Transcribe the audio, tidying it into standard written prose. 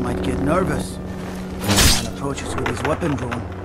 might get nervous. The man approaches with his weapon drawn.